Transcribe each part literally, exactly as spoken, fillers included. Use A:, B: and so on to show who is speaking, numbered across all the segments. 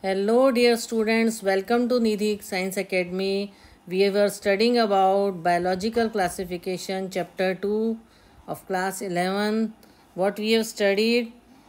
A: Hello, dear students. Welcome to Nidhi Science Academy. We were studying about biological classification, chapter two of class eleven. What we have studied,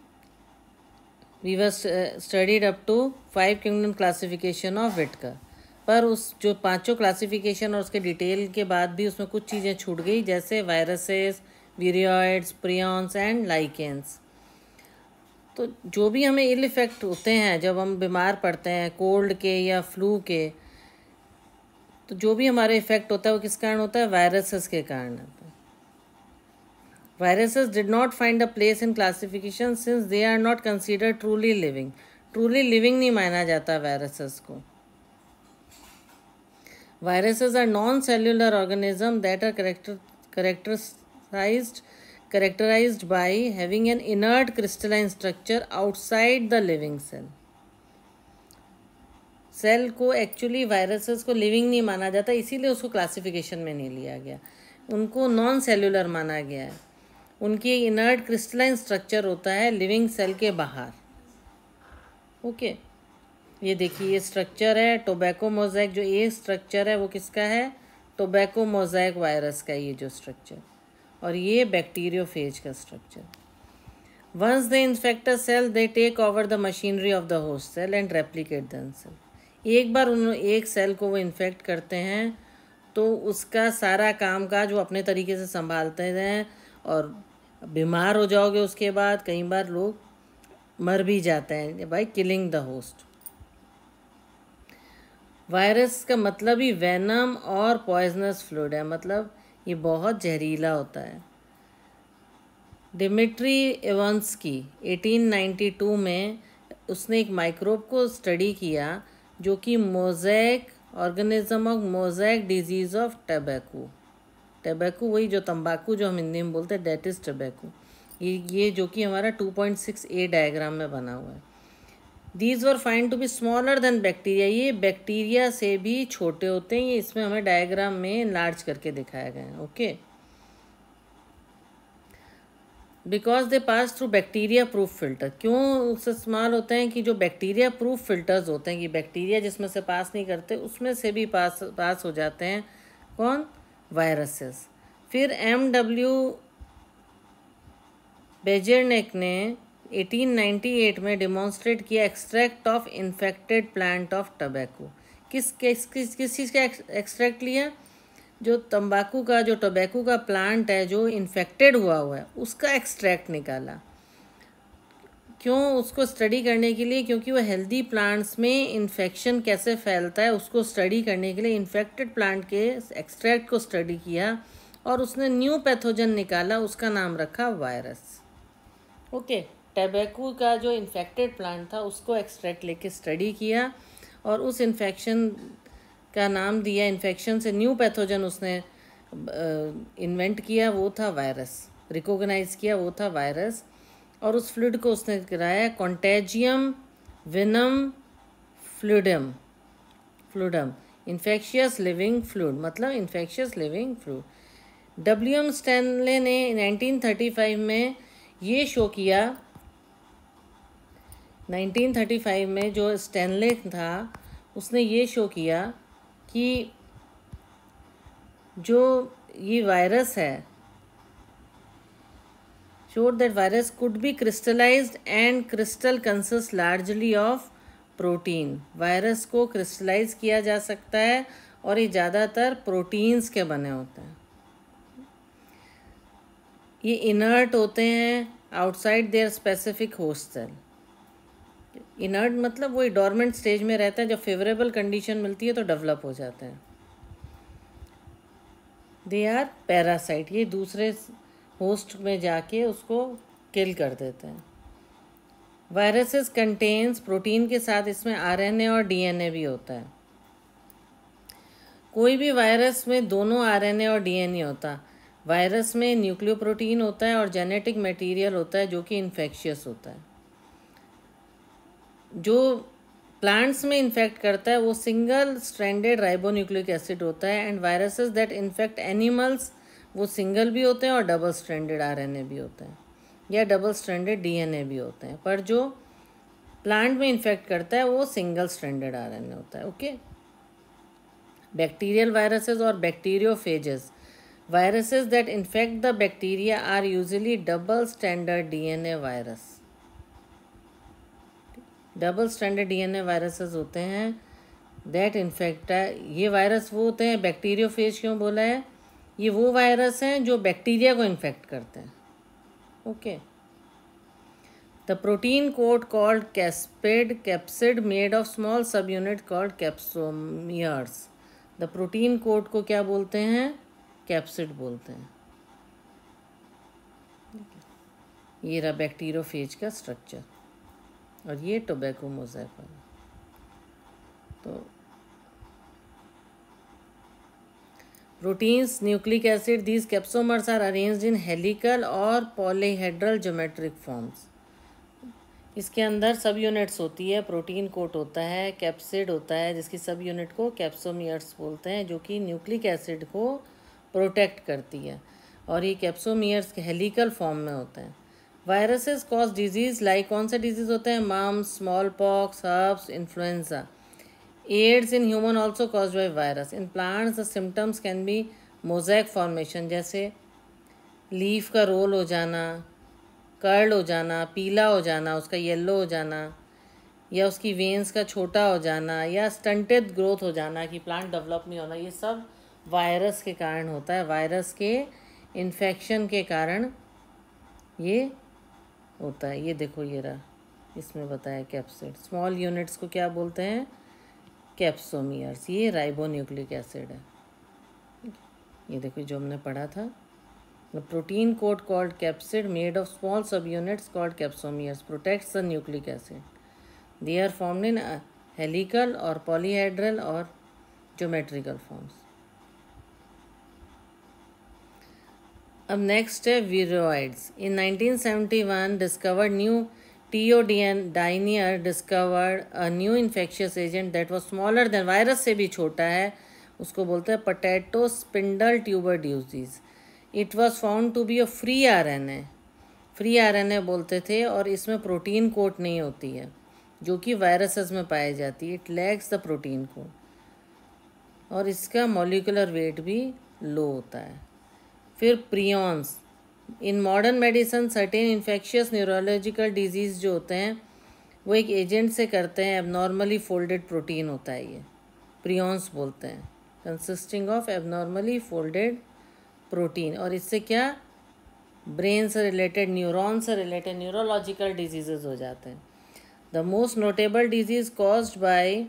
A: we were uh, studied up to five kingdom classification of Whittaker. पर उस जो पांचों classification और उसके detail के बाद भी उसमें कुछ चीज़ें छूट गई, जैसे viruses, viroids, prions and lichens. तो जो भी हमें इल इफ़ेक्ट होते हैं जब हम बीमार पड़ते हैं कोल्ड के या फ्लू के, तो जो भी हमारे इफ़ेक्ट होता है वो किस कारण होता है? वायरसेस के कारण होता है. Viruses did not find a place in classification since they are not considered truly living. Truly living नहीं माना जाता वायरसेस को. Viruses are non cellular organism that are character characterized characterized by having an inert crystalline structure outside the living cell. Cell को actually viruses को living नहीं माना जाता, इसीलिए उसको क्लासिफिकेशन में नहीं लिया गया. उनको नॉन सेल्युलर माना गया है. उनकी इनर्ट क्रिस्टलाइन स्ट्रक्चर होता है लिविंग सेल के बाहर. ओके, ये देखिए ये स्ट्रक्चर है टोबैको मोज़ेक. जो ये स्ट्रक्चर है वो किसका है? टोबैको मोज़ेक वायरस का ये जो स्ट्रक्चर, और ये बैक्टीरियोफेज का structure. Once they infect a cell they take over the machinery of the host cell and replicate themself. एक बार उन एक सेल को वो इन्फेक्ट करते हैं तो उसका सारा काम काज वो अपने तरीके से संभालते हैं, और बीमार हो जाओगे उसके बाद कई बार लोग मर भी जाते हैं by killing the host. Virus का मतलब ही वेनम और पॉइजनस फ्लूइड है, मतलब ये बहुत जहरीला होता है. डिमिट्री इवांस्की अठारह सौ बानवे में उसने एक माइक्रोब को स्टडी किया जो कि mosaic organism of mosaic disease of tobacco. Tobacco वही जो तंबाकू जो हम हिंदी में बोलते हैं, डेट इज़ टबैको. ये ये जो कि हमारा two point six A diagram में बना हुआ है. These were find to be smaller than bacteria. ये बैक्टीरिया से भी छोटे होते हैं. ये इसमें हमें डायग्राम में लार्ज करके दिखाया गया है. Okay, because they pass through bacteria proof filter. क्यों उससे स्मॉल होते हैं? कि जो बैक्टीरिया प्रूफ फिल्टर्स होते हैं, कि बैक्टीरिया जिसमें से पास नहीं करते उसमें से भी पास पास हो जाते हैं. कौन? वायरसेस. फिर एम डब्ल्यू बेजेरनेक ने अठारह सौ अट्ठानवे में डिमॉन्स्ट्रेट किया extract of infected plant of tobacco. किस किस किस किस चीज़ का एक्सट्रैक्ट लिया? जो तंबाकू का जो टबैको का प्लांट है जो इन्फेक्टेड हुआ हुआ है उसका एक्सट्रैक्ट निकाला. क्यों? उसको स्टडी करने के लिए, क्योंकि वो हेल्दी प्लांट्स में इन्फेक्शन कैसे फैलता है उसको स्टडी करने के लिए इन्फेक्टेड प्लांट के एक्सट्रैक्ट को स्टडी किया, और उसने न्यू पैथोजन निकाला, उसका नाम रखा वायरस. ओके, टबैको का जो इन्फेक्टेड प्लांट था उसको एक्सट्रैक्ट लेके स्टडी किया और उस इन्फेक्शन का नाम दिया. इन्फेक्शन से न्यू पैथोजन उसने इन्वेंट किया, वो था वायरस. रिकॉग्नाइज किया, वो था वायरस. और उस फ्लूइड को उसने कराया contagium vivum fluidum. Fluidum infectious living fluid, मतलब infectious living fluid. W M Stanley ने नाइनटीन थर्टी फाइव में ये शो किया. नाइनटीन थर्टी फाइव में जो स्टैनले था उसने ये शो किया कि जो ये वायरस है, showed that virus could be crystallized and crystal consists largely of protein. Virus को क्रिस्टलाइज किया जा सकता है और ये ज़्यादातर प्रोटीन्स के बने होते हैं. ये इनर्ट होते हैं outside their specific host cell. Inert मतलब वही डोरमेंट स्टेज में रहता है, जब फेवरेबल कंडीशन मिलती है तो डेवलप हो जाते हैं. They are parasite. ये दूसरे होस्ट में जाके उसको किल कर देते हैं. वायरसेस कंटेन्स प्रोटीन के साथ इसमें आरएनए और डीएनए भी होता है. कोई भी वायरस में दोनों आरएनए और डीएनए होता. वायरस में न्यूक्लियोप्रोटीन होता है और जेनेटिक मटेरियल होता है जो कि इन्फेक्शियस होता है. जो प्लांट्स में इन्फेक्ट करता है वो सिंगल स्ट्रैंडेड राइबोन्यूक्लिक एसिड होता है. And viruses that infect animals वो सिंगल भी होते हैं और डबल स्ट्रैंडेड आरएनए भी होते हैं या डबल स्ट्रैंडेड डीएनए भी होते हैं. पर जो प्लांट में इन्फेक्ट करता है वो सिंगल स्ट्रैंडेड आरएनए होता है। ओके, बैक्टीरियल वायरसेस और bacteriophages, viruses that infect the bacteria are usually double stranded D N A virus। Double stranded D N A viruses होते हैं दैट इन्फेक्ट है। ये वायरस वो होते हैं, बैक्टीरियोफेज क्यों बोला है, ये वो वायरस हैं जो बैक्टीरिया को इन्फेक्ट करते हैं। Okay, the protein coat called caspid capsid made of small sub unit called capsomeres. The protein coat को क्या बोलते हैं, कैप्सिड बोलते हैं। ये रहा बैक्टीरियोफेज का स्ट्रक्चर, और ये टोबैको मोज़ेक वाला। तो proteins, nucleic acid, these capsomers are arranged in helical और पॉलीहेड्रल ज्योमेट्रिक फॉर्म्स। इसके अंदर सब यूनिट्स होती है, प्रोटीन कोट होता है, कैप्सिड होता है जिसकी सब यूनिट को कैप्सोमियर्स बोलते हैं, जो कि न्यूक्लिक एसिड को प्रोटेक्ट करती है, और ये कैप्सोमियर्स के हेलिकल फॉर्म में होते हैं। वायरसेस कॉज डिजीज़ लाइक, कौन से डिजीज़ होते हैं, mumps, small pox, herpes, influenza. AIDS in human also cause by virus. In plants the symptoms can be mosaic formation, जैसे लीफ का रोल हो जाना, कर्ल हो जाना, पीला हो जाना, उसका येलो हो जाना, या उसकी वेन्स का छोटा हो जाना, या स्टंटेड ग्रोथ हो जाना कि प्लांट डेवलप नहीं होना, ये सब वायरस के कारण होता है। वायरस के इन्फेक्शन के कारण ये होता है। ये देखो, ये रहा, इसमें बताया कैप्सिड। स्मॉल यूनिट्स को क्या बोलते हैं, कैप्सोमियर्स। ये राइबोन्यूक्लिक एसिड है। ये देखो जो हमने पढ़ा था, the protein coat called capsid made of small sub units called capsomeres protects the nucleic acid. They are formed in helical और पॉलीहेड्रल और ज्योमेट्रिकल फॉर्म्स। अब नेक्स्ट है viroids. In nineteen seventy one discovered new T O Diener discovered a new infectious agent that was smaller than, virus से भी छोटा है, उसको बोलते हैं potato spindle tuber disease. It was found to be a free RNA, free RNA बोलते थे, और इसमें प्रोटीन कोट नहीं होती है जो कि वायरसेस में पाई जाती है। It lacks the protein coat, और इसका मॉलिक्यूलर वेट भी लो होता है। फिर prions, in modern medicine certain infectious neurological disease जो होते हैं वो एक एजेंट से करते हैं, एबनॉर्मली फोल्डेड प्रोटीन होता है, ये प्रियॉन्स बोलते हैं, consisting of abnormally folded protein. और इससे क्या, ब्रेन से रिलेटेड, न्यूरॉन से रिलेटेड न्यूरोलॉजिकल डिजीज़ हो जाते हैं। The most notable disease caused by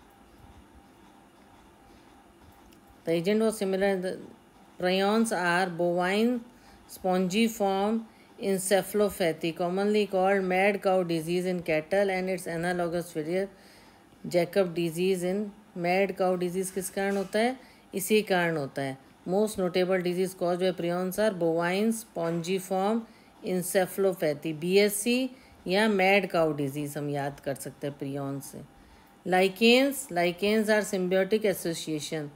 A: the agent was similar prions are bovine spongiform encephalopathy, commonly called mad cow disease in cattle, and its analogous Friedreich-Jakob disease in mad cow disease किस कारण होता है, इसी कारण होता है। Most notable disease cause by prions are bovine spongiform encephalopathy, B S C या mad cow disease हम याद कर सकते हैं prions से। Lichens, lichens are symbiotic association,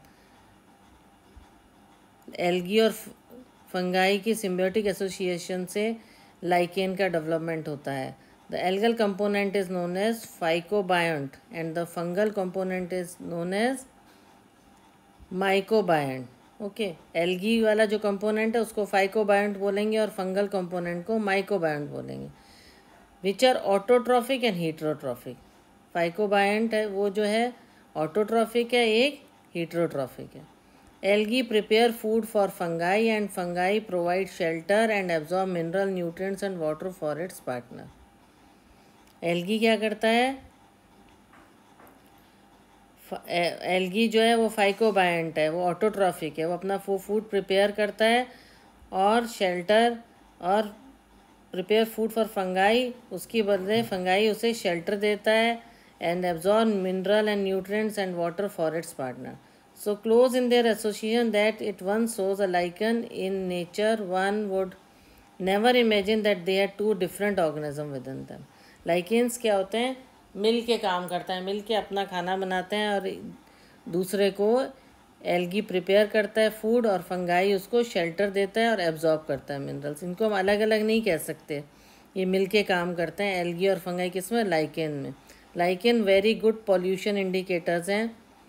A: algae और फंगाई की सिम्बियोटिक एसोसिएशन से लाइकेन का डेवलपमेंट होता है। The algal component is known as phycobiont and the fungal component is known as mycobiont. Okay, algae वाला जो कंपोनेंट है उसको फाइकोबायंट बोलेंगे और फंगल कंपोनेंट को माइकोबायंट बोलेंगे, which are autotrophic and heterotrophic. Phycobiont है वो जो है ऑटोट्रॉफिक है, एक हीट्रोट्रॉफिक है। Algae prepare food for fungi and fungi provide shelter and absorb mineral nutrients and water for its partner. Algae क्या करता है, एल्गी जो है वो फाइकोबायंट है, वो ऑटोट्रॉफिक है, वो अपना वो फूड प्रिपेयर करता है और शेल्टर और प्रिपेयर फूड फॉर फंगाई, उसकी बदले फंगाई उसे शेल्टर देता है and absorb mineral and nutrients and water for its partner. So close in their association that it once shows a lichen in nature, one would never imagine that they are two different organisms within them. Lichens क्या होते हैं, मिल के काम करता है, मिल के अपना खाना बनाते हैं और दूसरे को एल्गी प्रिपेयर करता है फूड और फंगाई उसको शेल्टर देता है और एब्जॉर्ब करता है मिनरल्स. इनको हम अलग अलग नहीं कह सकते, ये मिलके काम करते हैं, एल्गी और फंगाई किसमें, लाइकेन में। Lichen very good pollution indicators हैं,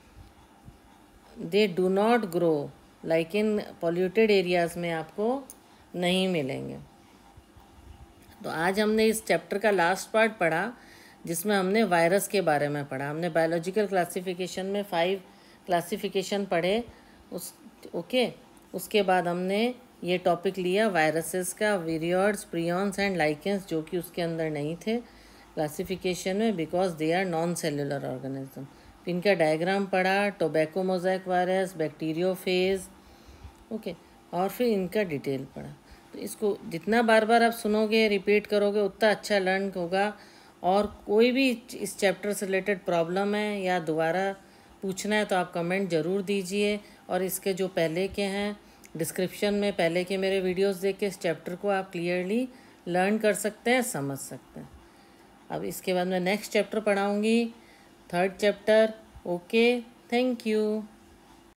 A: they do not grow, lichen polluted areas में आपको नहीं मिलेंगे। तो आज हमने इस चैप्टर का लास्ट पार्ट पढ़ा जिसमें हमने वायरस के बारे में पढ़ा। हमने बायोलॉजिकल क्लासिफिकेशन में फाइव क्लासिफिकेशन पढ़े उस ओके उसके बाद हमने ये टॉपिक लिया वायरसेस का, विरियॉड्स, प्रियॉन्स एंड लाइकेंस, जो कि उसके अंदर नहीं थे क्लासिफिकेशन में because they are non cellular organism. इनका डायग्राम पढ़ा, tobacco mosaic virus, bacteriophage, okay और फिर इनका डिटेल पढ़ा। तो इसको जितना बार बार आप सुनोगे, रिपीट करोगे, उतना अच्छा लर्न होगा। और कोई भी इस चैप्टर से रिलेटेड प्रॉब्लम है या दोबारा पूछना है तो आप कमेंट ज़रूर दीजिए। और इसके जो पहले के हैं डिस्क्रिप्शन में पहले के मेरे वीडियोस देख के इस चैप्टर को आप क्लियरली लर्न कर सकते हैं, समझ सकते हैं। अब इसके बाद मैं नेक्स्ट चैप्टर पढ़ाऊँगी, third chapter. Okay, thank you.